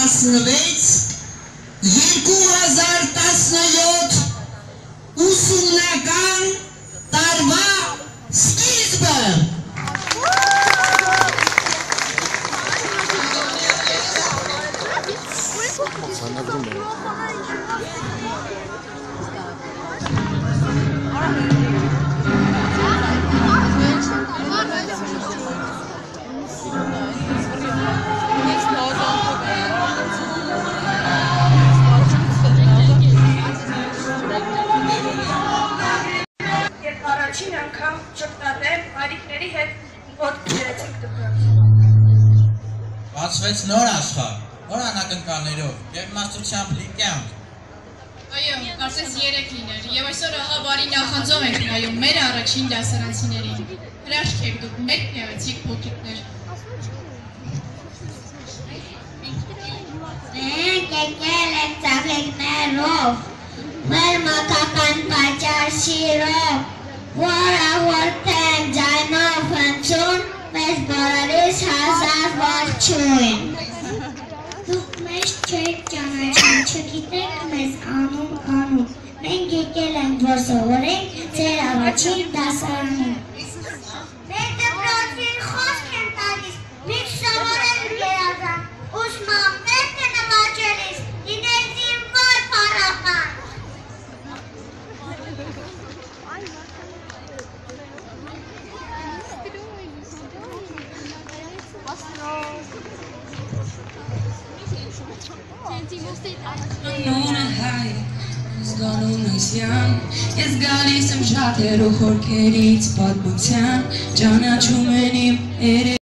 2016-2017 ուսումնական տարվա սկիզբը։ Առաջին անգամ ճգնատեր արիքների հետ ոտք ջրեցինք դպրոց։ Բացվեց նոր աշխարհ, նոր անակնկալներով և իմաստությամբ լի կյանք։ Այո, կարծես 3 լիներ, և այսօր ահա բարի նախանձով ենք նայում մեր առաջին դասարանցիներին։ Հրաշք եք դուք, մեկ միացիկ փոքրիկներ։ Մենք եկել ենք ծաղիկներով, մեր մաքական պատճառ սիրով, որը որտեղ ձայնով հնչում, մեզ բոլորիս հազար ողջույն։ Դուք մեզ չեք ճանաչում, չգիտեք մեզ անուն, մենք եկել ենք, որ սովորենք ձեր առաջին դասարանում։ Մեր դպրոցին խոսք են տալիս, մենք սովորել գերազան, ուսման մերկը նվաճելիս, լինել զինվոր պարապան։ Ես գալիս եմ շատերու խորքերից պատմության, ճանաչում են իմ